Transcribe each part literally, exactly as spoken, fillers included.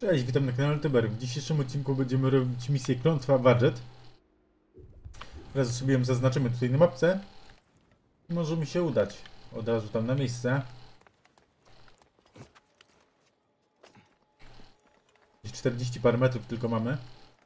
Cześć, witam na kanale Tyber. W dzisiejszym odcinku będziemy robić misję Klątwa Wadjet. Teraz sobie ją zaznaczymy tutaj na mapce. I może mi się udać od razu tam na miejsce. czterdzieści parę metrów tylko mamy.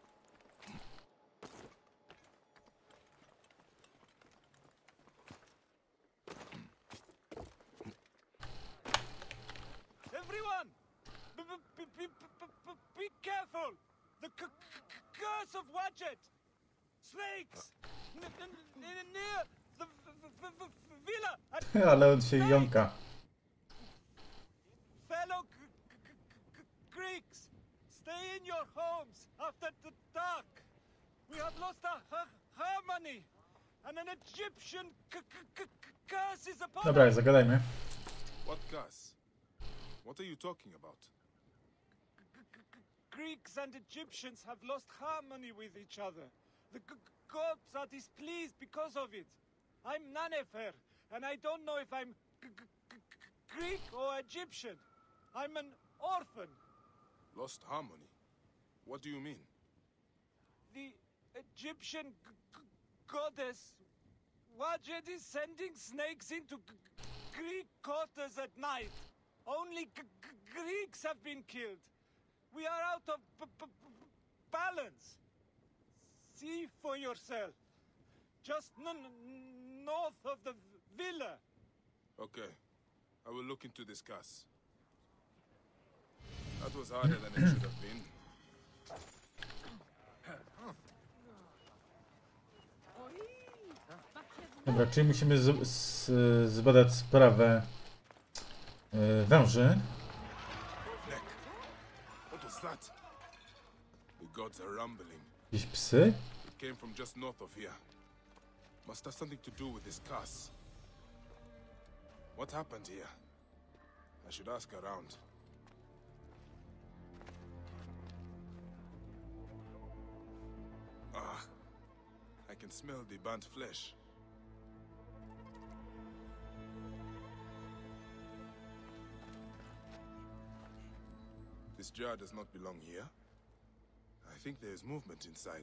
Everyone, be, be, be, be, be careful! The c c curse of Wadjet! Snakes! N n near the v v v villa! At Ale on się jąka. fellow g g g Greeks, stay in your homes after the dark. We have lost our ha harmony, and an Egyptian c c c curse is upon Dobra, us. zagadajmy. What curse? What are you talking about? Greeks and Egyptians have lost harmony with each other. The g gods are displeased because of it. I'm Nanefer, and I don't know if I'm g g g Greek or Egyptian. I'm an orphan. Lost harmony? What do you mean? The Egyptian g g goddess Wadjet is sending snakes into g Greek quarters at night. Only g g Greeks have been killed. We are out of b b b balance. See for yourself. Just n n north of the villa. Okay. I will look into this curse. That was harder than it should have been. Dobra, czyli musimy z, z, zbadać sprawę yy, węży. Neck. What was that? The gods are rumbling. Jakieś psy? It came from just north of here. Must have something to do with this curse. What happened here? I should ask around. Ah, I can smell the burnt flesh. This jar does not belong here. I think there is movement inside.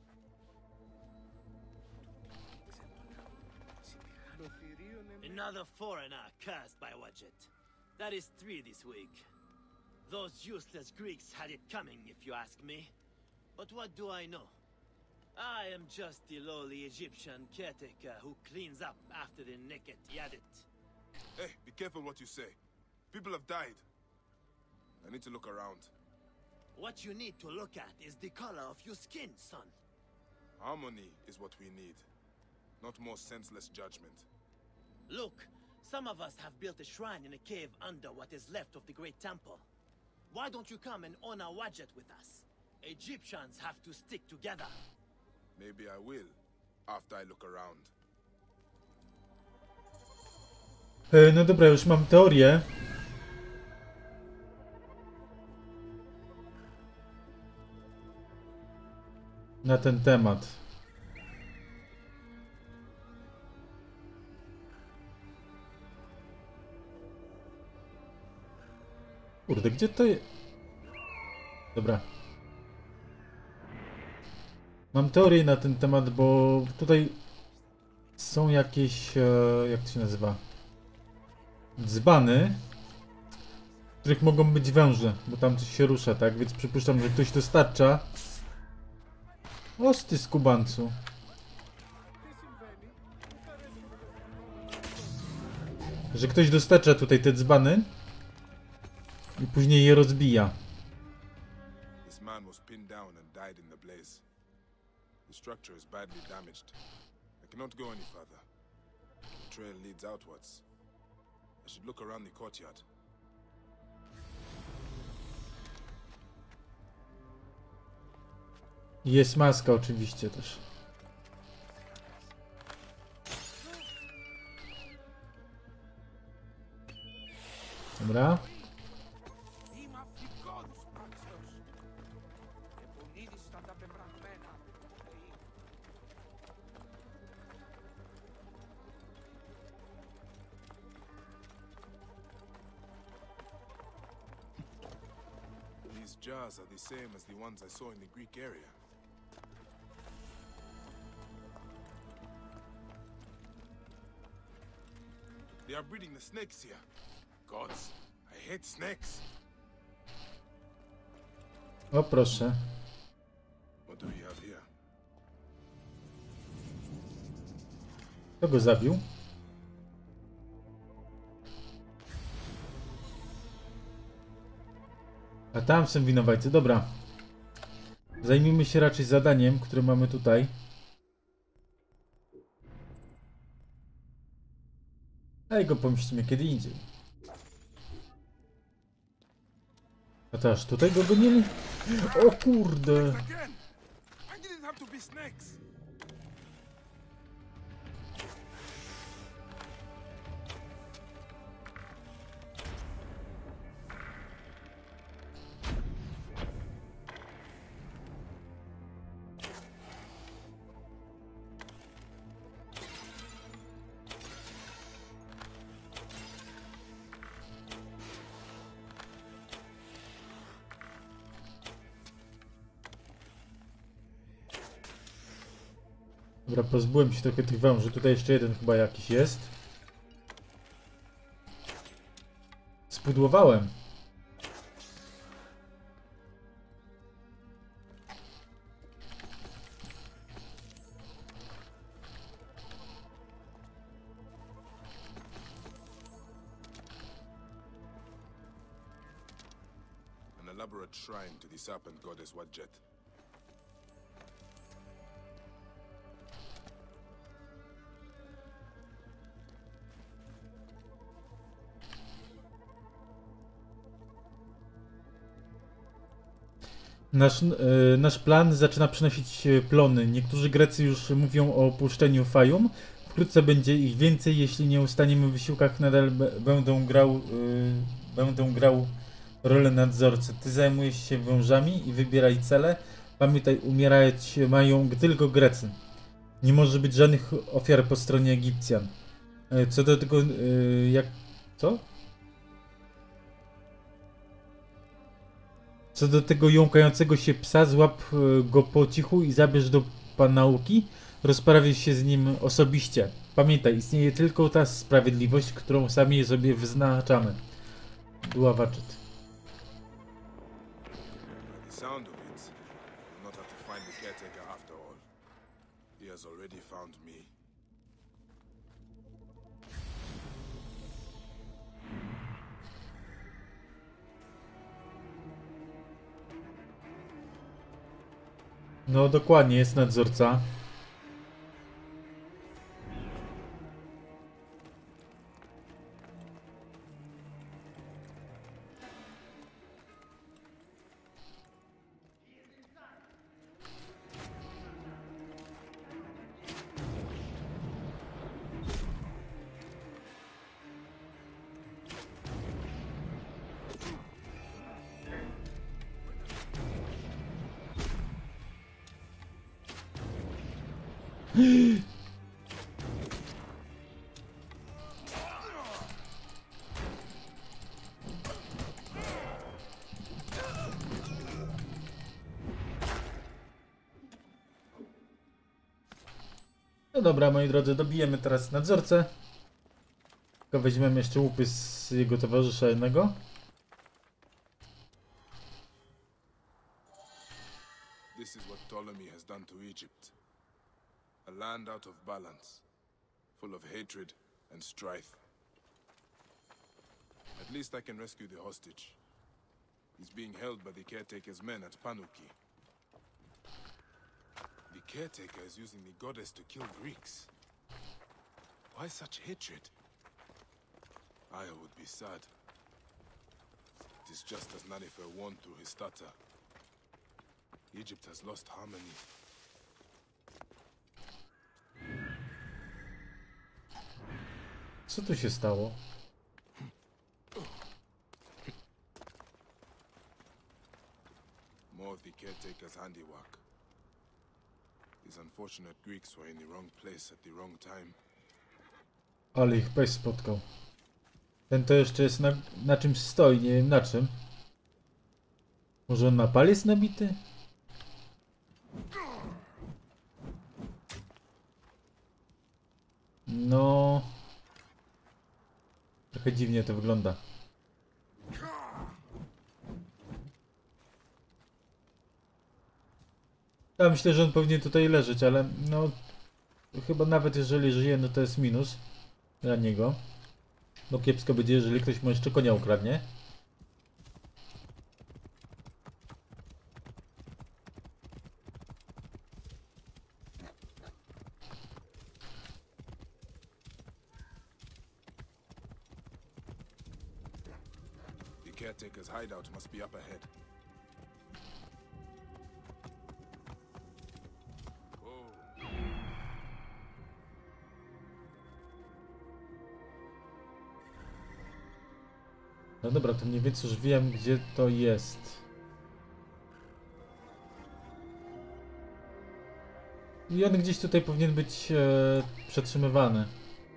Another foreigner cursed by Wadjet. That is three this week. Those useless Greeks had it coming, if you ask me. But what do I know? I am just the lowly Egyptian caretaker who cleans up after the naked Yadit. Hey, be careful what you say. People have died. I need to look around. What you need to look at is the color of your skin, son. Harmony is what we need, not more senseless judgment. Look, some of us have built a shrine in a cave under what is left of the Great Temple. Why don't you come and honor Wadjet with us? Egyptians have to stick together. Maybe I will, after I look around. Yy, no dobra, już mam teorię. Na ten temat. Kurde, gdzie to jest? Dobra. Mam teorię na ten temat, bo tutaj są jakieś, e, jak to się nazywa? Dzbany, w których mogą być węże, bo tam coś się rusza, tak? Więc przypuszczam, że ktoś dostarcza. Osty skubancu. Że ktoś dostarcza tutaj te dzbany i później je rozbija. This man was pinned down and died in the blaze. The structure is badly damaged. I cannot go any further. The trail leads outwards. I should look around the courtyard. Jest maska oczywiście też. Dobra. These jars are the same as the ones I saw in the Greek area. They are breeding the snakes here. Gods, I hate snakes. O proszę. What do we have here? Kto go zabił? A tam są winowajcy. Dobra. Zajmijmy się raczej zadaniem, które mamy tutaj. A jego pomyślimy kiedy indziej. A to aż tutaj go gonili? O kurde! Again! I didn't have to be snakes. Dobra, pozbyłem się trochę tych węży. Tutaj jeszcze jeden chyba jakiś jest. Spudłowałem. An elaborate shrine to the serpent goddess Wadjet. Nasz, yy, nasz plan zaczyna przynosić plony. Niektórzy Grecy już mówią o opuszczeniu Fayum. Wkrótce będzie ich więcej, jeśli nie ustaniemy w wysiłkach. Nadal będę grał, yy, będę grał rolę nadzorcy. Ty zajmujesz się wężami i wybieraj cele. Pamiętaj, umierać mają tylko Grecy. Nie może być żadnych ofiar po stronie Egipcjan. Yy, co do tego, yy, jak... co? Co do tego jąkającego się psa, złap go po cichu i zabierz do panauki. Rozprawię się z nim osobiście. Pamiętaj, istnieje tylko ta sprawiedliwość, którą sami sobie wyznaczamy. Była Wadjet. The sound of it, will not have to find the caretaker after all. He has already found me. No dokładnie, jest nadzorca. No dobra, moi drodzy, dobijemy teraz nadzorcę. Tylko weźmiemy jeszcze łupy z jego towarzysza jednego. This is what Ptolemy has done to Egypt. A land out of balance, full of hatred and strife. At least I can rescue the hostage. He's being held by the caretaker's men at Panuki. The caretaker is using the goddess to kill Greeks. Why such hatred? I would be sad. It is just as Nanifer warned through his stutter. Egypt has lost harmony. Co tu się stało? More of the caretaker's handiwork. These unfortunate Greeks were in the wrong place at the wrong time. Ale ich pech spotkał. Ten to jeszcze jest na, na czymś stoi, nie wiem na czym. Może on na pal jest nabity? No... Trochę dziwnie to wygląda. Ja myślę, że on powinien tutaj leżeć, ale no... Chyba nawet jeżeli żyje, no to jest minus dla niego. No kiepsko będzie, jeżeli ktoś mu jeszcze konia ukradnie. The caretaker's hideout must be up ahead. No dobra, to mniej więcej już wiem, gdzie to jest. I on gdzieś tutaj powinien być e, przetrzymywany.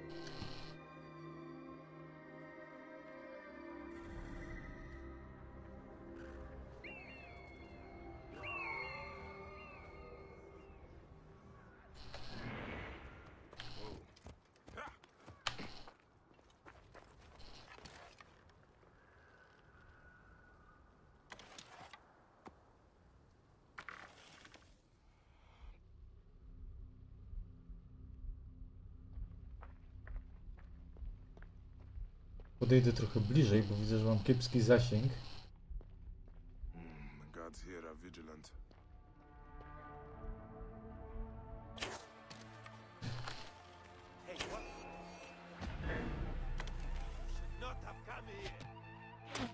Podejdę trochę bliżej, bo widzę, że mam kiepski zasięg. Hmm, the guards here are vigilant. Hey, what? Should not have come here.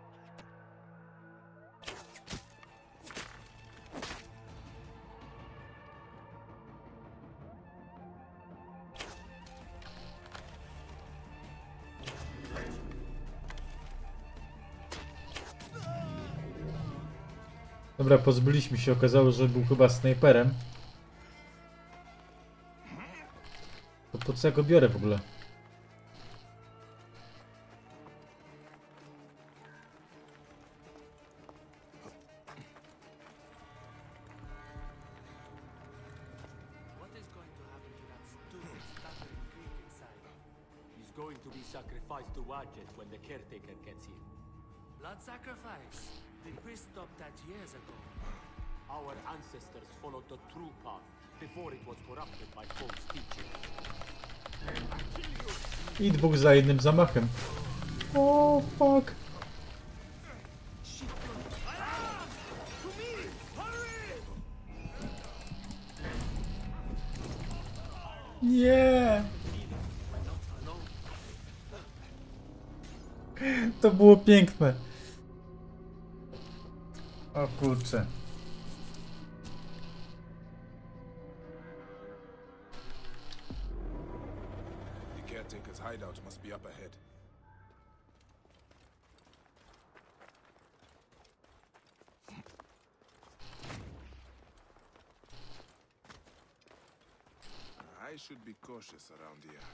Dobra, pozbyliśmy się, okazało, że był chyba snajperem. To po co ja go biorę w ogóle? What is going to happen to that stupid stuttering Greek inside? He's going to be sacrificed to Wadjet when the caretaker gets here. Blood sacrifice. The priest stopped that years ago. Our ancestors followed the true path before it was corrupted by false teaching. I dwóch za jednym zamachem. O, fuck. Nie. To było piękne. O kurczę. The caretaker's hideout must be up ahead. I should be cautious around here.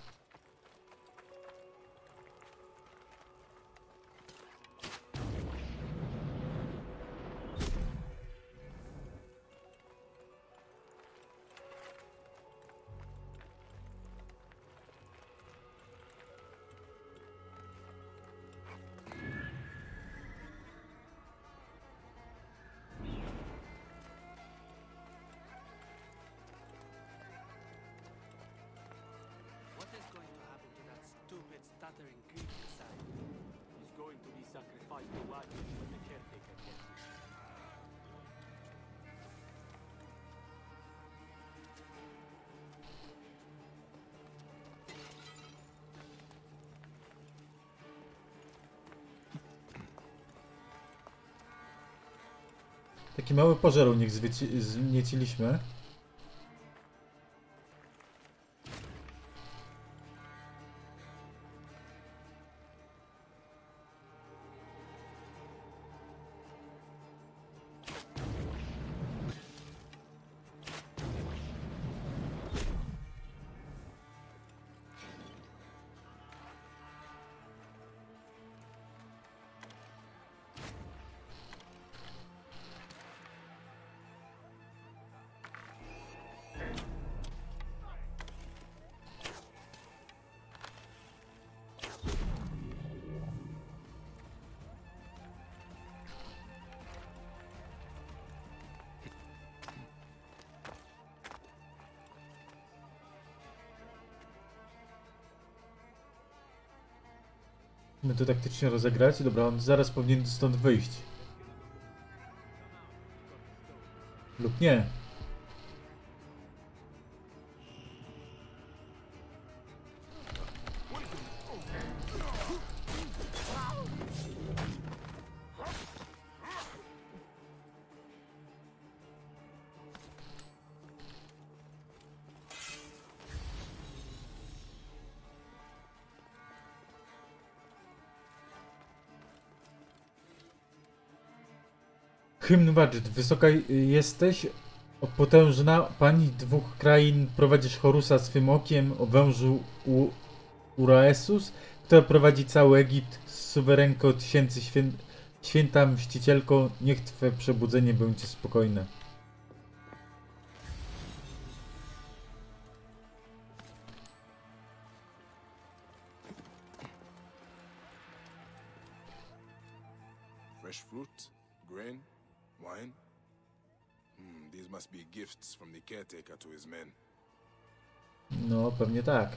What is going to happen to that stupid stuttering Greek inside? He's going to be sacrificed to Wadjet when the caretaker gets here. Taki mały pożar u nich zwieci- znieciliśmy. My to taktycznie rozegrać. Dobra, on zaraz powinien stąd wyjść. Lub nie. Hymn Wadżet, wysoka jesteś, o potężna pani dwóch krain, prowadzisz Horusa swym okiem, o wężu U Uraesus, która prowadzi cały Egipt, suwerenko tysięcy świę święta mścicielko, niech twe przebudzenie będzie spokojne. Fresh fruit, grain, wine. Hmm, these must be gifts from the caretaker to his men. No, pewnie tak.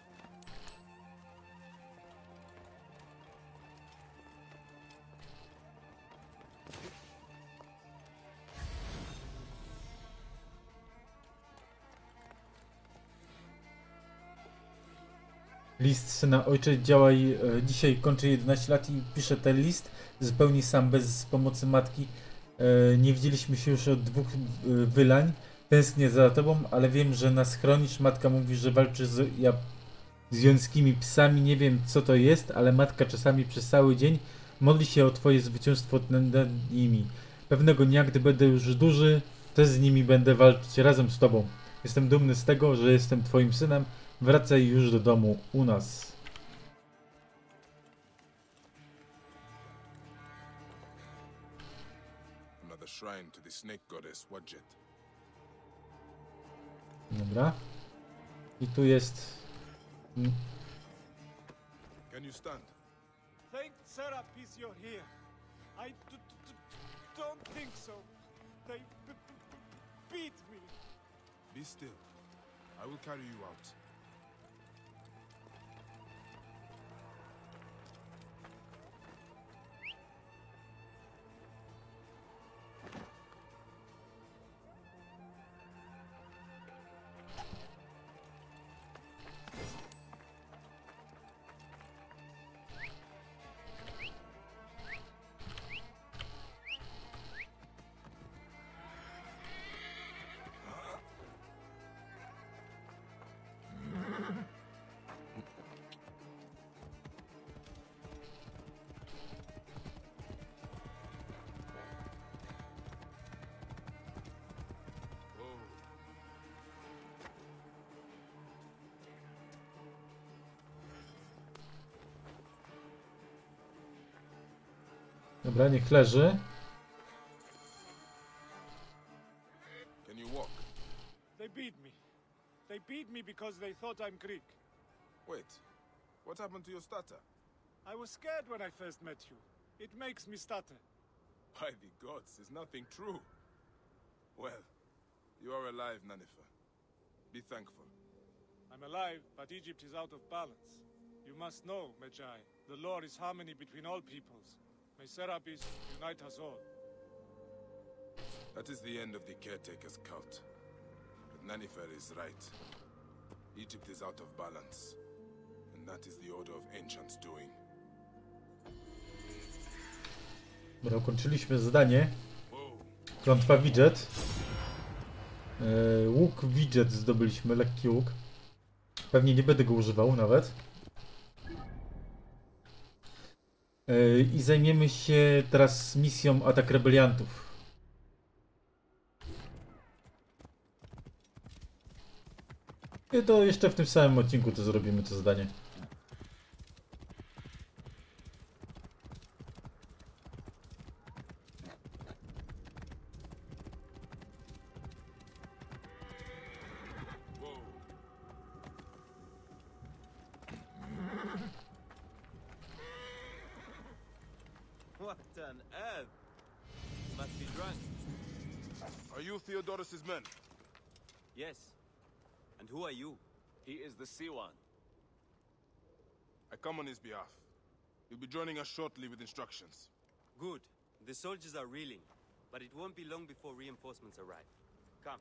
List syna, ojcze, działaj, e, dzisiaj kończę jedenaście lat i piszę ten list zupełnie sam, bez pomocy matki. E, nie widzieliśmy się już od dwóch e, wylań. Tęsknię za tobą, ale wiem, że nas chronisz. Matka mówi, że walczy z, ja, z jońskimi psami. Nie wiem, co to jest, ale matka czasami przez cały dzień modli się o twoje zwycięstwo nad nimi. Pewnego dnia, gdy będę już duży, też z nimi będę walczyć razem z tobą. Jestem dumny z tego, że jestem twoim synem. Wracaj już do domu u nas. Another shrine to the snake goddess Wadjet. Dobra. I tu jest... mm, Can you stand? Thank Serapis you're here. I d d d don't think so. They b b beat me. Be still. I will carry you out. Dobra, niech leży. Can you walk? They beat me. They beat me because they thought I'm Greek. Wait. What happened to your stutter? I was scared when I first met you. It makes me stutter. By the gods, is nothing true. Well, you are alive, Nanifer. Be thankful. I'm alive, but Egypt is out of balance. You must know, Medjai, the Lord is harmony between all peoples. May Serapis unite us all. That is the end of the caretaker's cult. But Nanifer is right. Egypt is out of balance. And that is the order of ancients doing. Dobra, ukończyliśmy zadanie. Whoa. Klątwa Widget. Yy, łuk Widget zdobyliśmy, lekki łuk. Pewnie nie będę go używał nawet. Yy, I zajmiemy się teraz misją Atak Rebeliantów. I to jeszcze w tym samym odcinku to zrobimy to zadanie. What on earth? Must be drunk. Are you Theodorus's men? Yes. And who are you? He is the Sea One. I come on his behalf. You'll be joining us shortly with instructions. Good. The soldiers are reeling, but it won't be long before reinforcements arrive. Come.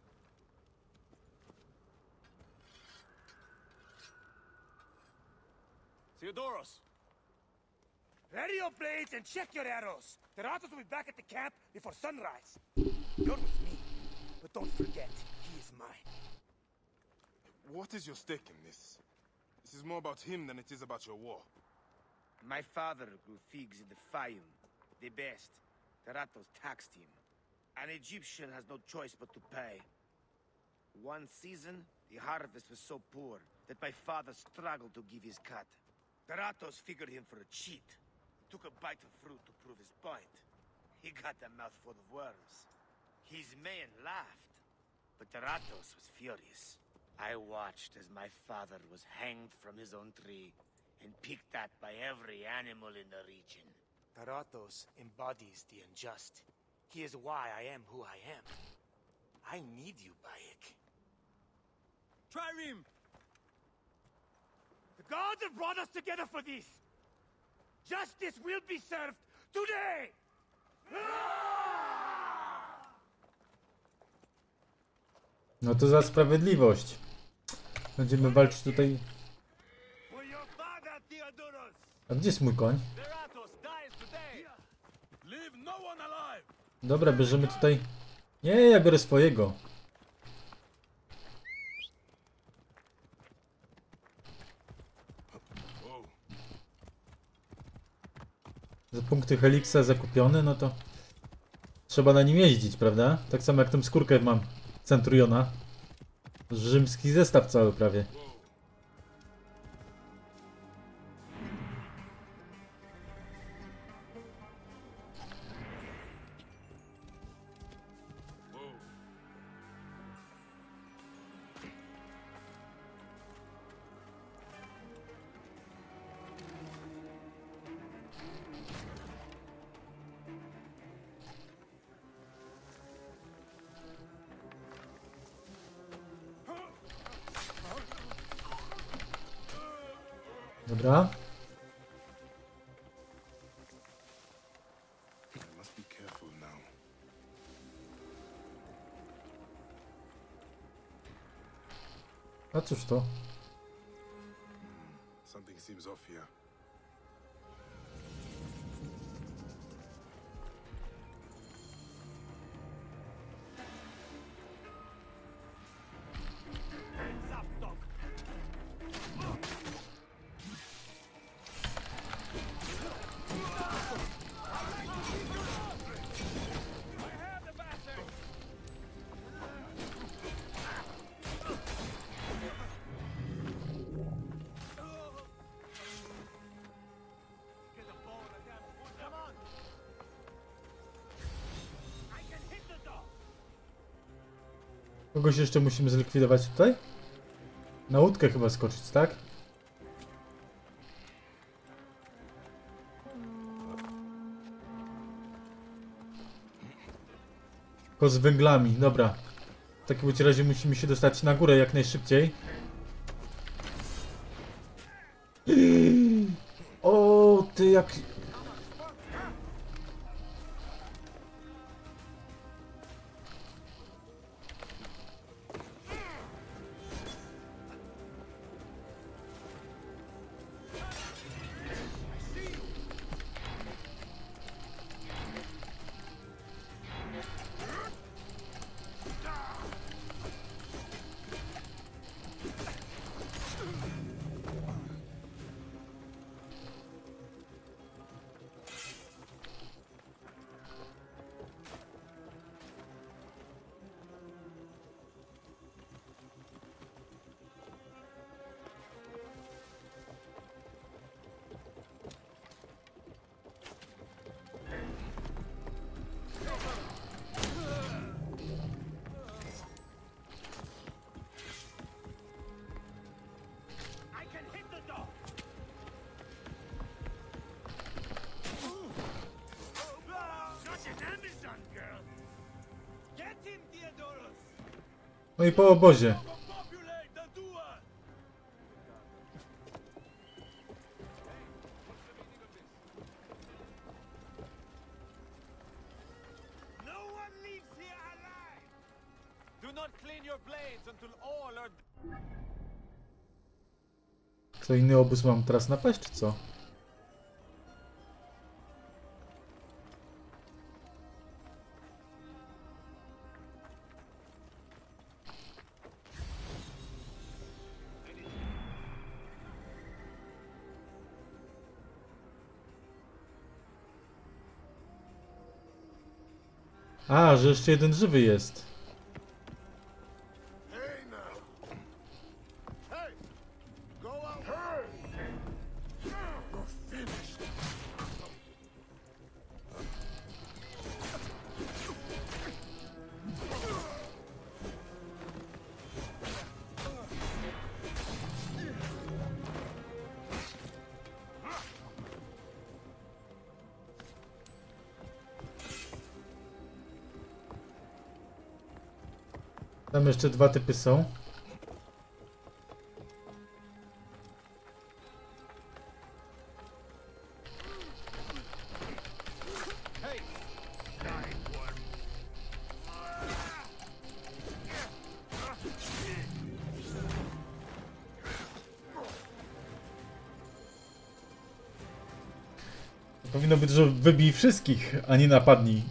Theodoros! Ready your blades and check your arrows. The Ratos will be back at the camp before sunrise. You're with me, but don't forget, he is mine. What is your stake in this? This is more about him than it is about your war. My father grew figs in the Fayum, the best. The Ratos taxed him. An Egyptian has no choice but to pay. One season, the harvest was so poor that my father struggled to give his cut. The Ratos figured him for a cheat. He took a bite of fruit to prove his point. He got a mouthful of worms. His men laughed, but the Ratos was furious. I watched as my father was hanged from his own tree and picked at by every animal in the region. Taratos embodies the unjust. He is why I am who I am. I need you, Bayek. Trireme! The gods have brought us together for this. Justice will be served today! No to za sprawiedliwość. Będziemy walczyć tutaj. For your father, Theodoros! A gdzie jest mój koń? The Ratos dies today! Leave no one alive! Dobra, bierzemy tutaj. Nie, ja biorę swojego. Whoa. Za punkty Helixa zakupione, no to trzeba na nim jeździć, prawda? Tak samo jak tą skórkę mam Centuriona. Rzymski zestaw cały prawie. Dobra. I must be careful now. A cóż to? Something seems off here. Kogoś jeszcze musimy zlikwidować tutaj? Na łódkę chyba skoczyć, tak? Tylko z węglami, dobra. W takim bądź razie musimy się dostać na górę jak najszybciej. O, ty jak... No i po obozie. Do not clean your blades until all are... Co, inny obóz mam teraz napaść, czy co? A, że jeszcze jeden żywy jest. Hey now! Hey! Go out! You're finished! Tam jeszcze dwa typy są. Powinno być, że wybij wszystkich, a nie napadnij.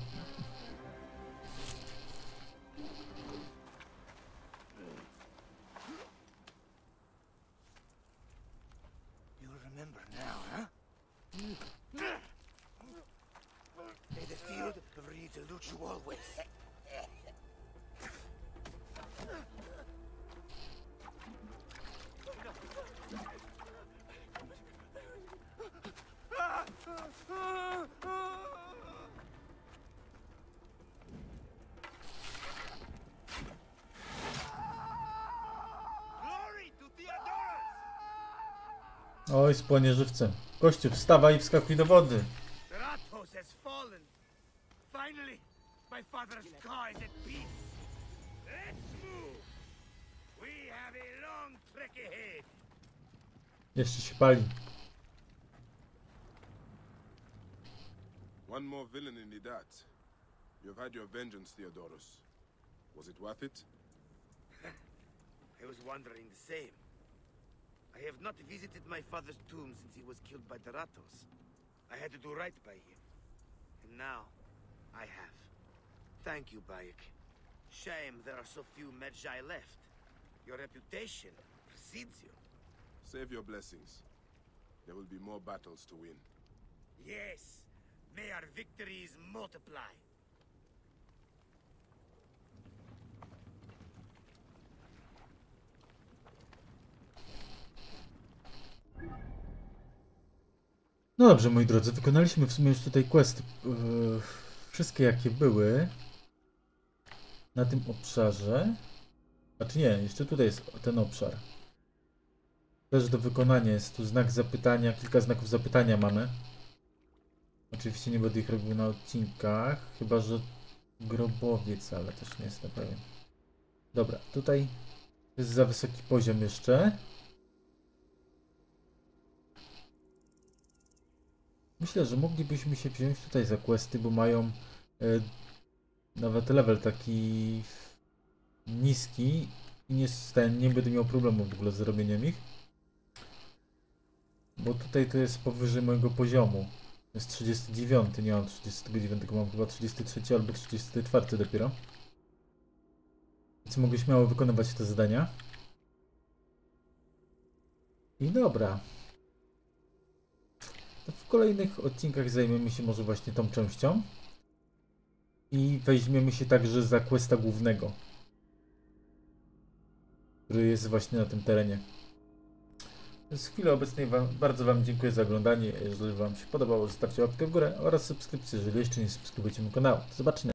Oj, spłonie żywcem. Gościu, wstawaj i wskakuj do wody. Ratos has fallen. Finally, my father's car is at peace. Let's move. We have a long trek ahead. Jeszcze się pali. One more villain in the dirt. You have had your vengeance, Theodorus. Was it worth it? I was wondering the same. I have not visited my father's tomb since he was killed by the Ratos. I had to do right by him. And now, I have. Thank you, Bayek. Shame there are so few Medjay left. Your reputation precedes you. Save your blessings. There will be more battles to win. Yes, may our victories multiply. No dobrze, moi drodzy, wykonaliśmy w sumie już tutaj questy. Yy, wszystkie jakie były na tym obszarze. Znaczy nie, jeszcze tutaj jest ten obszar. Też do wykonania jest tu znak zapytania, kilka znaków zapytania mamy. Oczywiście nie będę ich robił na odcinkach, chyba że grobowiec, ale też nie jestem pewien. Dobra, tutaj jest za wysoki poziom jeszcze. Myślę, że moglibyśmy się wziąć tutaj za questy, bo mają e, nawet level taki niski i nie, ten, nie będę miał problemu w ogóle z robieniem ich. Bo tutaj to jest powyżej mojego poziomu. To jest trzydziesty dziewiąty, nie mam trzydziestego dziewiątego, mam chyba trzydziesty trzeci albo trzydziesty czwarty dopiero. Więc mogę śmiało wykonywać te zadania. I dobra. To w kolejnych odcinkach zajmiemy się może właśnie tą częścią. I weźmiemy się także za questa głównego, który jest właśnie na tym terenie. W chwili obecnej wam, bardzo Wam dziękuję za oglądanie. Jeżeli Wam się podobało, zostawcie łapkę w górę oraz subskrypcję, jeżeli jeszcze nie subskrybujecie mój kanał. Do zobaczenia.